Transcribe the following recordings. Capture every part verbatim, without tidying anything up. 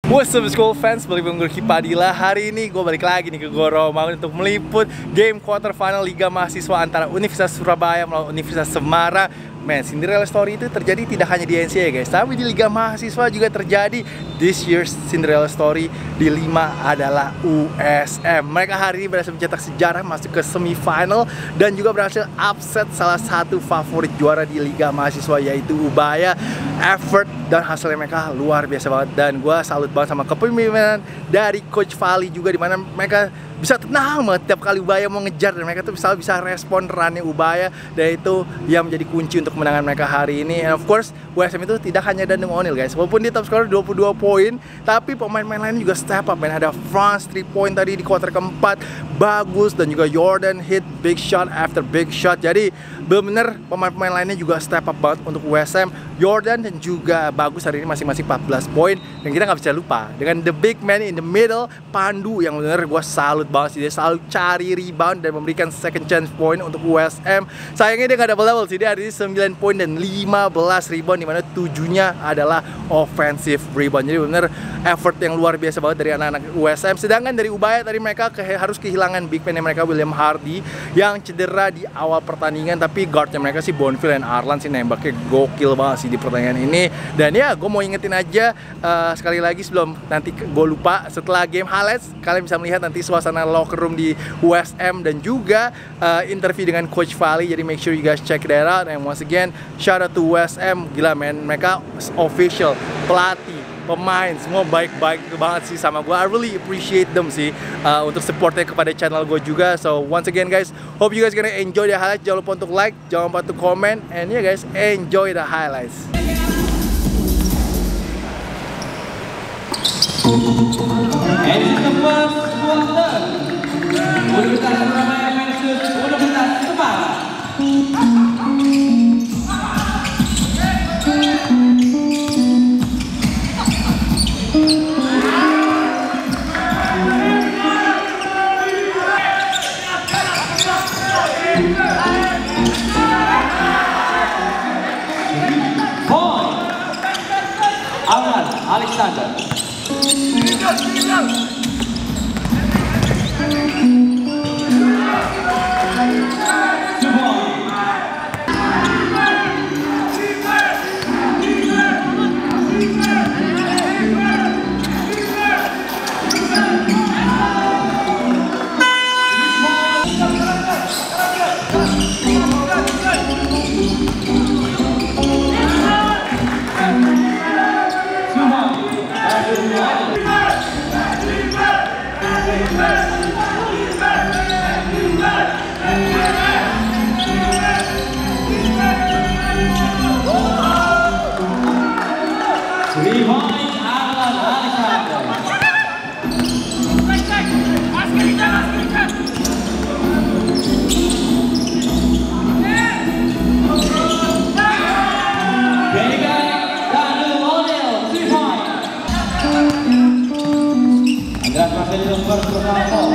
What's up school fans, balik dengan gue Kipadila. Hari ini gue balik lagi nih ke Goromangun untuk meliput game quarter final Liga Mahasiswa antara Universitas Surabaya melawan Universitas Semarang. Man, Cinderella story itu terjadi tidak hanya di N C A A guys, tapi di Liga Mahasiswa juga terjadi. This year's Cinderella story di lima adalah U S M. Mereka hari ini berhasil mencetak sejarah masuk ke semifinal dan juga berhasil upset salah satu favorit juara di Liga Mahasiswa yaitu Ubaya. Effort dan hasilnya mereka luar biasa banget dan gue salut banget sama kepemimpinan dari Coach Fali juga, dimana mereka bisa tenang banget tiap kali Ubaya mau ngejar dan mereka tuh bisa bisa respon runnya Ubaya, dan itu yang menjadi kunci untuk kemenangan mereka hari ini. And of course U S M itu tidak hanya Dandung Onil guys, walaupun dia top scorer dua puluh dua poin, tapi pemain-pemain lain juga step up. Man, ada Franz three point tadi di kuarter keempat bagus, dan juga Jordan hit big shot after big shot. Jadi bener-bener pemain-pemain lainnya juga step up banget untuk U S M. Jordan dan juga bagus hari ini masing-masing empat belas poin, dan kita nggak bisa lupa dengan the big man in the middle, Pandu, yang bener gue salut banget sih. Dia selalu cari rebound dan memberikan second chance point untuk U S M. Sayangnya dia nggak double double sih, dia hari ini sembilan poin dan lima belas rebound, dimana tujuhnya adalah offensive rebound. Jadi bener effort yang luar biasa banget dari anak-anak U S M. Sedangkan dari Ubaya tadi mereka ke harus kehilangan big man mereka William Hardy yang cedera di awal pertandingan, tapi guardnya mereka sih Bonfil dan Arlan sih nembaknya gokil banget sih di pertandingan ini. Dan ya gue mau ingetin aja uh, sekali lagi sebelum nanti gue lupa, setelah game highlights kalian bisa melihat nanti suasana locker room di U S M dan juga uh, interview dengan Coach Fali. Jadi make sure you guys check that out. And once again shout out to U S M, gila man, mereka official, pelatih, pemain, semua baik-baik banget sih sama gue. I really appreciate them sih uh, untuk supportnya kepada channel gue juga. So once again guys, hope you guys gonna enjoy the highlights. Jangan lupa untuk like, jangan lupa untuk comment, and yeah guys, enjoy the highlights. And in the first quarter, Universitas Surabaya versus Universitas Semarang. Point Arlan Alexander. Three points, Arlan Alexander. Vega Dandung Onil, three points. Andreas Marcelino first foul.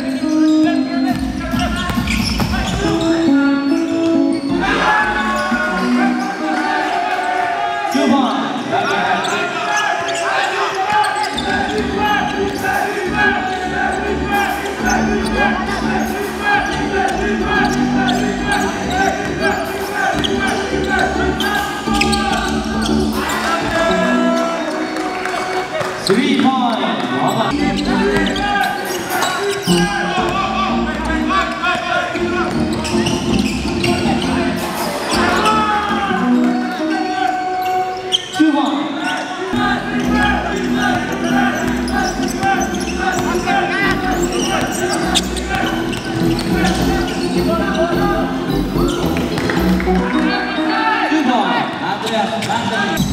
Two points. Three points. Two points. Two points. Andreas Marcelino.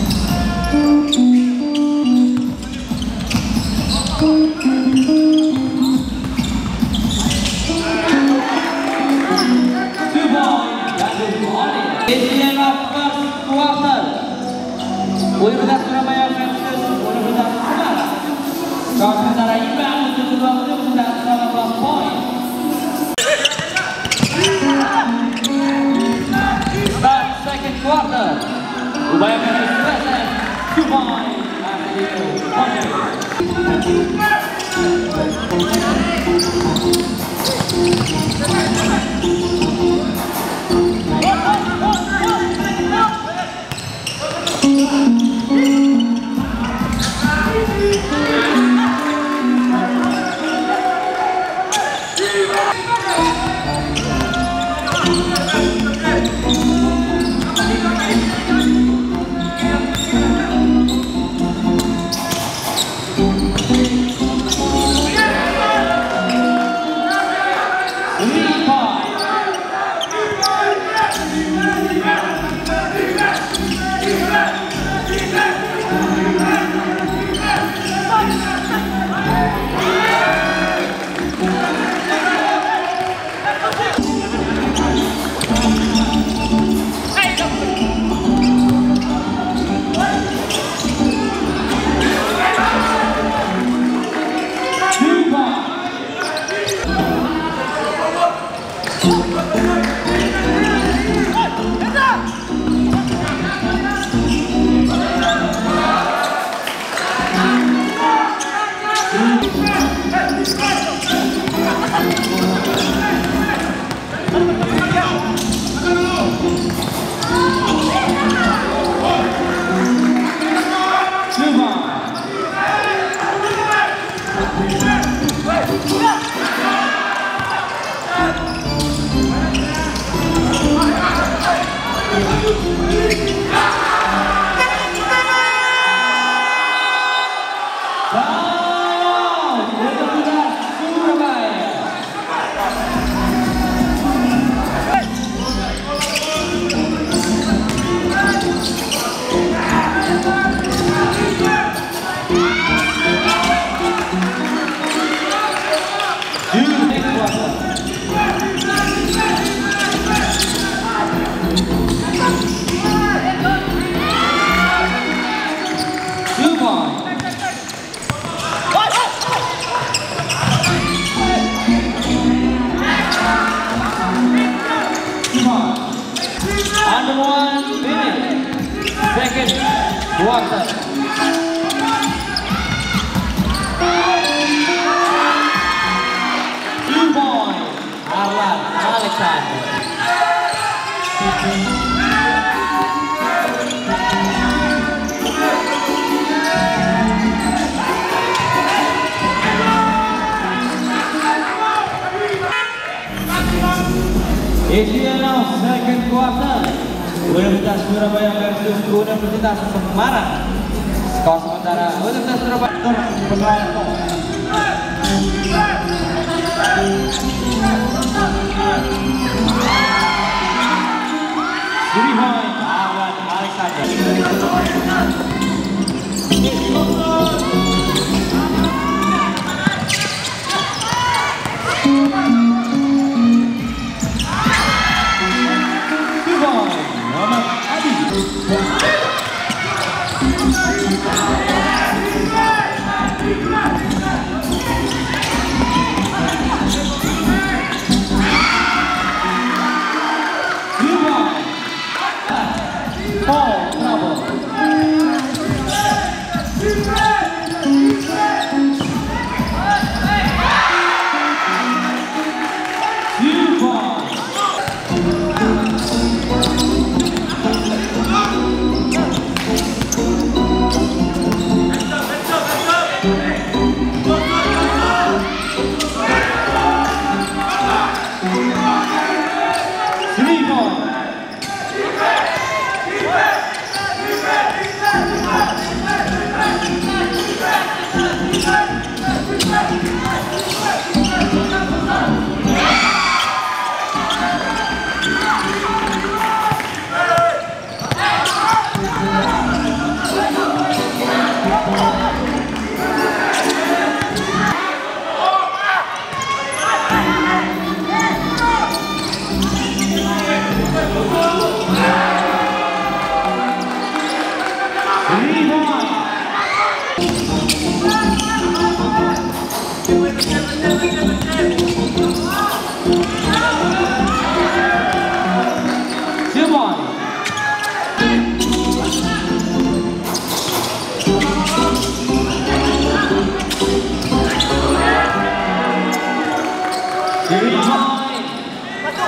Under one minute, second quarter. Two points, Arlan Alexander. Isinya second quarter, Universitas Surabaya versus Universitas Semarang. Skor sementara Universitas Surabaya berpengaruh. Three point, Arlan Alexander. Paul Trouble.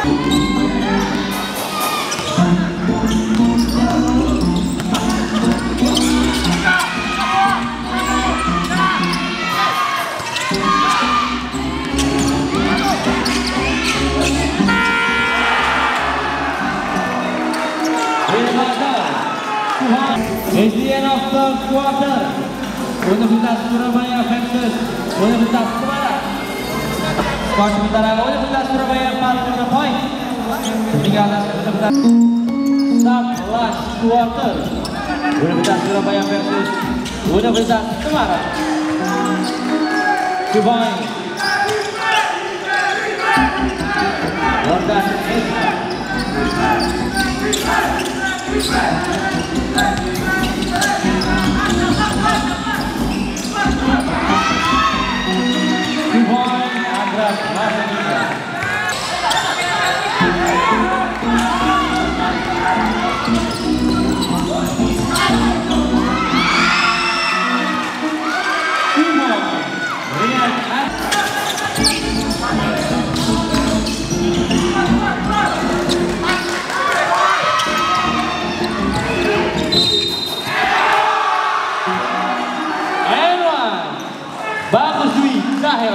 It's the end of third quarter. Universitas Surabaya versus Universitas Semarang. Skor sementara Universitas Surabaya empat puluh lima poin. Tinggal Universitas start last quarter. Universitas Surabaya versus Universitas Semarang. Two points. Jordan Ezra. Bagus Dwi Zahir.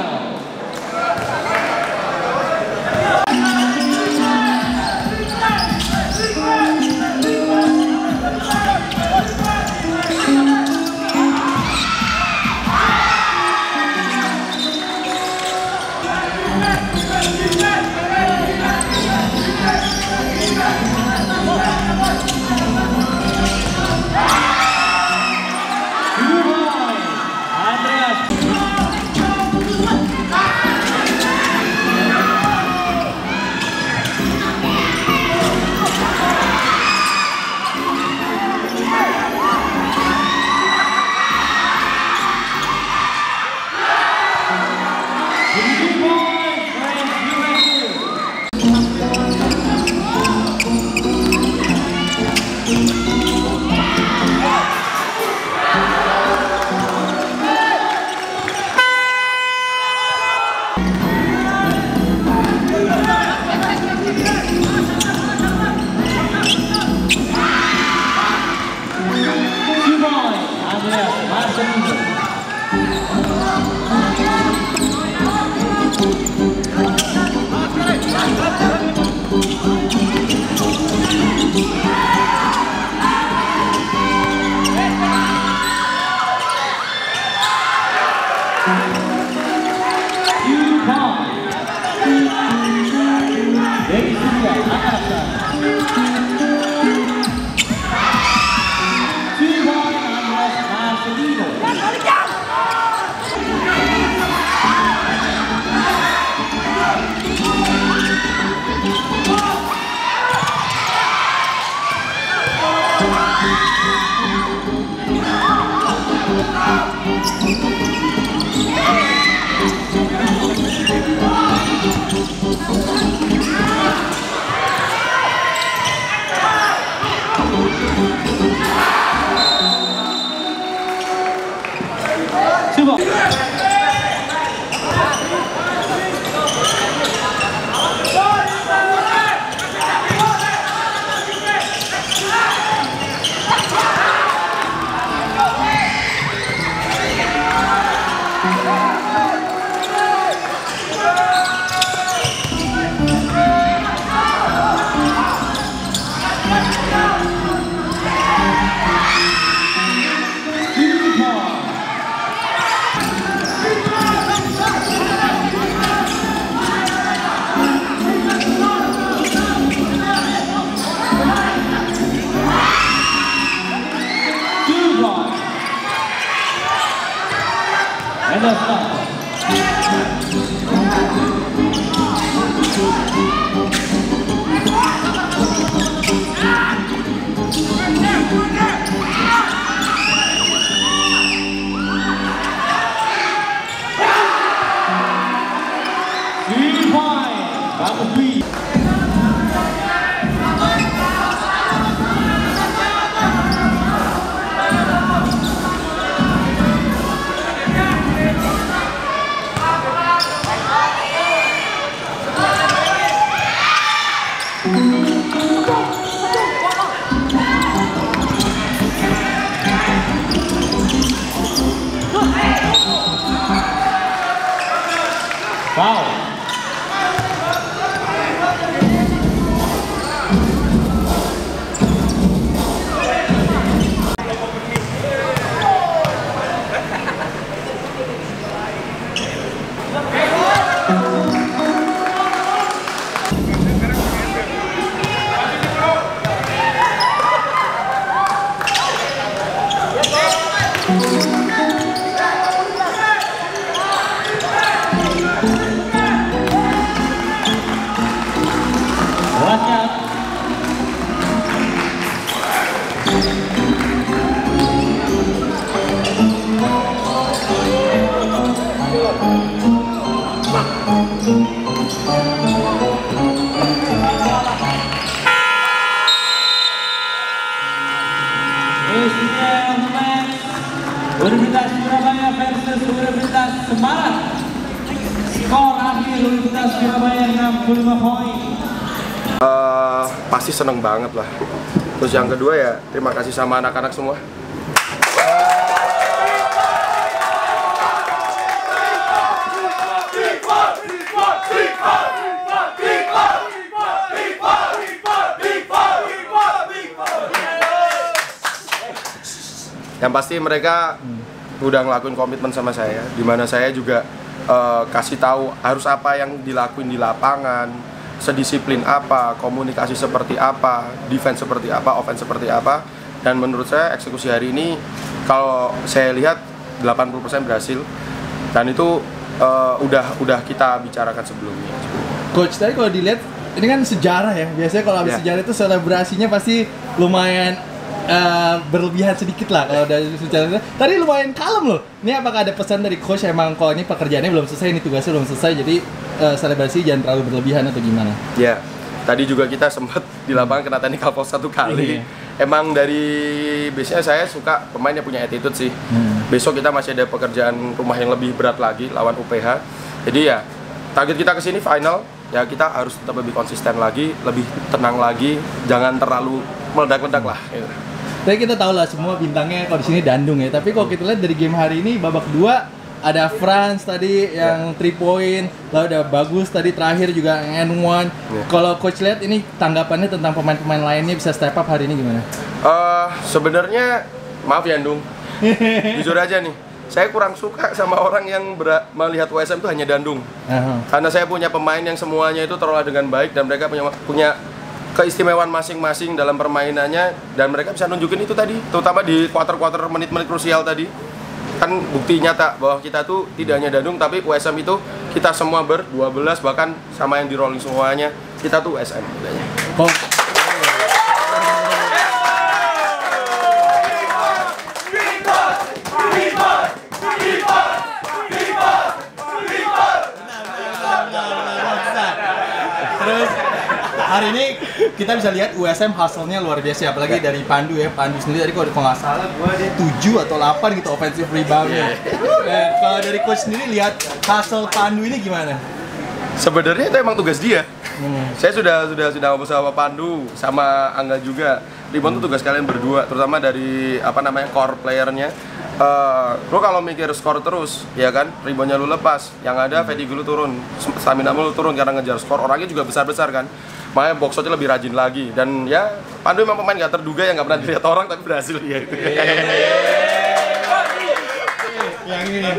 Foul. Universitas Surabaya versus Universitas Semarang. Skor akhir Universitas Surabaya enam puluh lima poin. Uh, pasti seneng banget lah. Terus yang kedua ya terima kasih sama anak-anak semua. Yang pasti mereka udah ngelakuin komitmen sama saya, dimana saya juga uh, kasih tahu harus apa yang dilakuin di lapangan, sedisiplin apa, komunikasi seperti apa, defense seperti apa, offense seperti apa. Dan menurut saya eksekusi hari ini kalau saya lihat delapan puluh persen berhasil, dan itu uh, udah udah kita bicarakan sebelumnya. Coach, tadi kalau dilihat ini kan sejarah ya, biasanya kalau habis yeah. sejarah itu selebrasinya pasti lumayan Uh, berlebihan sedikit lah kalau dari sejarah. Tadi lumayan kalem loh. Ini apakah ada pesan dari coach emang kalau ini pekerjaannya belum selesai, ini tugasnya belum selesai, jadi uh, selebrasi jangan terlalu berlebihan atau gimana? Ya, yeah. Tadi juga kita sempat di lapangan kena technical foul satu kali. Yeah. Emang dari biasanya saya suka pemain yang punya attitude sih. Hmm. Besok kita masih ada pekerjaan rumah yang lebih berat lagi lawan U P H. Jadi ya target kita kesini final. Ya kita harus tetap lebih konsisten lagi, lebih tenang lagi, jangan terlalu meledak-ledak lah. Gitu. Tapi kita tahu lah semua bintangnya kalau di sini dandung ya. Tapi kalau kita lihat dari game hari ini babak kedua ada Franz tadi yang three point, lalu ada Bagus tadi terakhir juga N one. Yeah. Kalau coach lihat ini tanggapannya tentang pemain-pemain lainnya bisa step up hari ini gimana? Uh, sebenarnya maaf ya Ndung, jujur aja nih, saya kurang suka sama orang yang melihat U S M itu hanya dandung. Uh-huh. Karena saya punya pemain yang semuanya itu terolah dengan baik dan mereka punya punya keistimewaan masing-masing dalam permainannya dan mereka bisa nunjukin itu tadi, terutama di quarter-quarter menit-menit krusial tadi. Kan bukti nyata bahwa kita tuh tidak hanya dandung tapi U S M itu kita semua ber dua belas bahkan sama yang di rolling semuanya kita tuh U S M bedanya. Oh. Terus hari ini kita bisa lihat U S M hasilnya luar biasa, apalagi dari Pandu ya. Pandu sendiri tadi kalau nggak salah gua dia tujuh atau delapan gitu offensive rebound-nya. Eh, kalau dari coach sendiri lihat hasil Pandu ini gimana? Sebenarnya itu emang tugas dia. Hmm. Saya sudah sudah sudah ngobrol sama Pandu, sama Angga juga. Rebound itu tugas kalian berdua, terutama dari apa namanya core player-nya. Uh, lo kalau mikir skor terus, ya kan, reboundnya lu lepas, yang ada fatigue lu turun, stamina lu turun karena ngejar skor, orangnya juga besar-besar kan, makanya box shotnya lebih rajin lagi, dan ya Pandu emang pemain gak terduga yang gak pernah dilihat orang tapi berhasil dia itu. Yang ini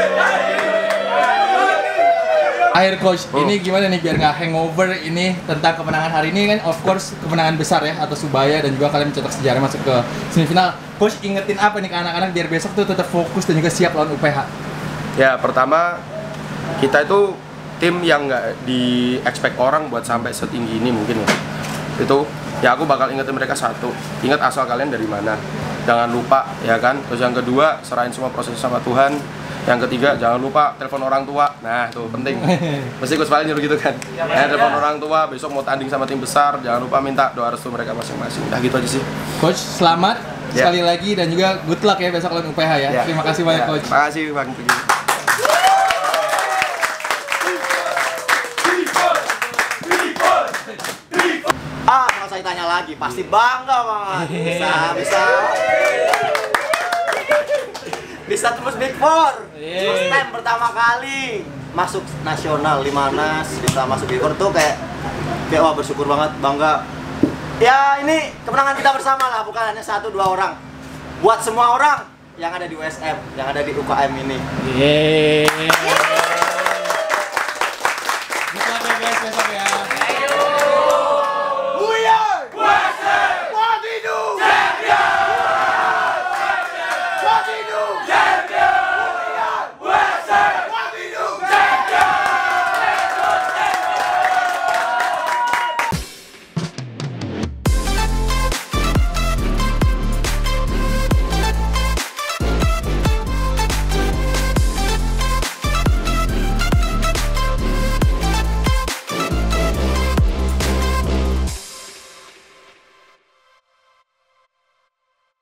akhir coach, oh. Ini gimana nih biar nggak hangover ini tentang kemenangan hari ini kan, of course kemenangan besar ya atas Subaya dan juga kalian mencetak sejarah masuk ke semifinal. Coach ingetin apa nih ke anak-anak biar besok tuh tetap fokus dan juga siap lawan U P H? Ya pertama kita itu tim yang nggak di expect orang buat sampai setinggi ini mungkin ya. Itu ya aku bakal ingetin mereka satu, ingat asal kalian dari mana, jangan lupa ya kan. Terus yang kedua serahin semua proses sama Tuhan. Yang ketiga, jangan lupa telepon orang tua. Nah, itu penting. Mesti Coach Valen nyuruh gitu kan. Ya, telepon orang tua, besok mau tanding sama tim besar, jangan lupa minta doa restu mereka masing-masing. Nah, gitu aja sih. Coach, selamat yeah. sekali lagi dan juga good luck ya besok lawan U P H ya. Yeah. Terima kasih banyak yeah. Coach. Terima kasih Bang Tugi. Ah, kalau saya tanya lagi, pasti bangga banget. Bisa, bisa. Bisa tembus Big Four, first time pertama kali. masuk nasional, Limanas bisa masuk Bigor tuh kayak kayak wah bersyukur banget, bangga. Ya ini kemenangan kita bersama lah, bukan hanya satu dua orang. Buat semua orang yang ada di U S M, yang ada di U K M ini. Yeay.